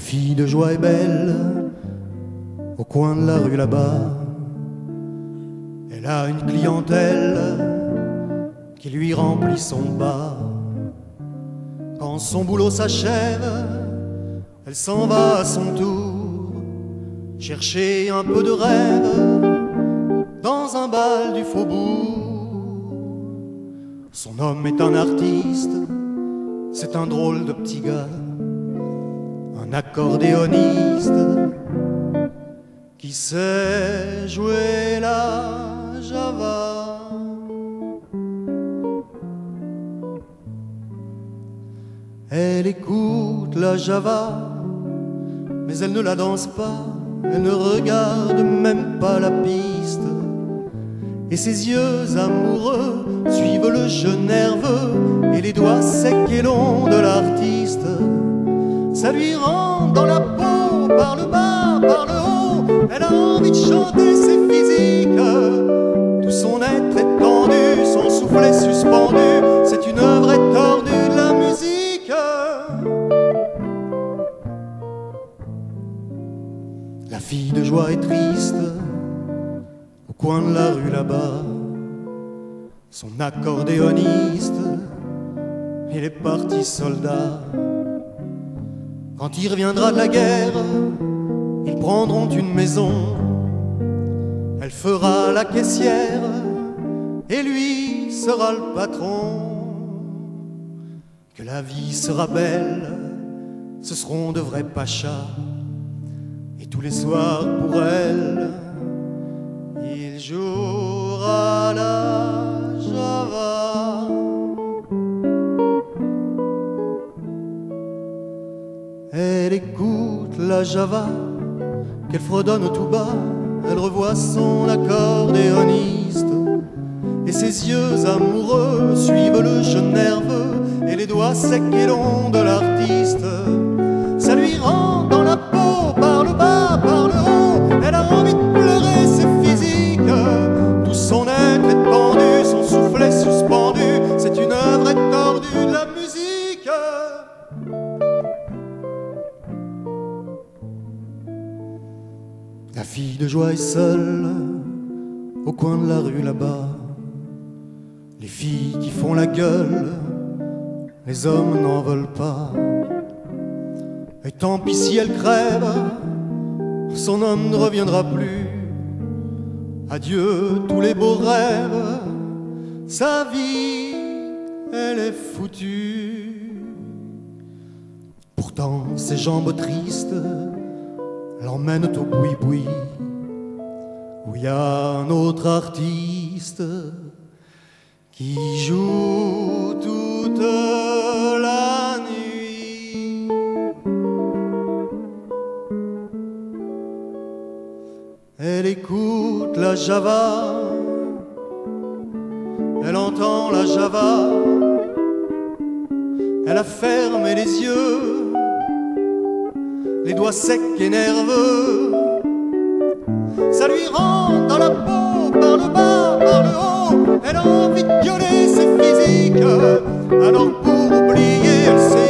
fille de joie est belle, au coin de la rue là-bas. Elle a une clientèle qui lui remplit son bas. Quand son boulot s'achève, elle s'en va à son tour chercher un peu de rêve dans un bal du faubourg. Son homme est un artiste, c'est un drôle de petit gars, un accordéoniste qui sait jouer la java. Elle écoute la java, mais elle ne la danse pas, elle ne regarde même pas la piste. Et ses yeux amoureux suivent le jeu nerveux et les doigts secs et longs de l'artiste. Ça lui rentre dans la peau, par le bas, par le haut. Elle a envie de chanter, c'est physique. Tout son être est tendu, son souffle est suspendu. C'est une œuvre étendue de la musique. La fille de joie est triste, au coin de la rue là-bas. Son accordéoniste, il est parti soldat. Quand il reviendra de la guerre, ils prendront une maison. Elle fera la caissière et lui sera le patron. Que la vie sera belle, ce seront de vrais pachas. Et tous les soirs pour elle, il jouera la java. Elle écoute la java, qu'elle fredonne tout bas. Elle revoit son accordéoniste et ses yeux amoureux suivent le jeu nerveux et les doigts secs et longs de l'artiste. Ça lui rentre dans la peau, par le bas, par le haut. Elle a envie de pleurer, c'est physique. Tout son être est tendu, son souffle est suspendu. C'est une œuvre étendue de la musique. La fille de joie est seule, au coin de la rue là-bas. Les filles qui font la gueule, les hommes n'en veulent pas. Et tant pis si elle crève, son homme ne reviendra plus. Adieu tous les beaux rêves, sa vie, elle est foutue. Pourtant ses jambes tristes l'emmènent au boui-boui, où il y a un autre artiste qui joue toute la nuit. Elle écoute la java, elle entend la java, elle a fermé les yeux, les doigts secs et nerveux. Ça lui rentre dans la peau, par le bas, par le haut. Elle a envie de gueuler, c'est physique. Alors pour oublier, elle